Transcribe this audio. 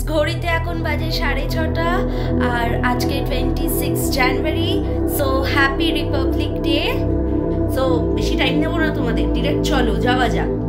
ঘড়িতে এখন বাজে 6:30 আর আজকে 26 জানুয়ারি। So happy republic day. So বেশি টাইম নেবো না তোমাদের, ডিরেক্ট চলো যাওয়া যাক।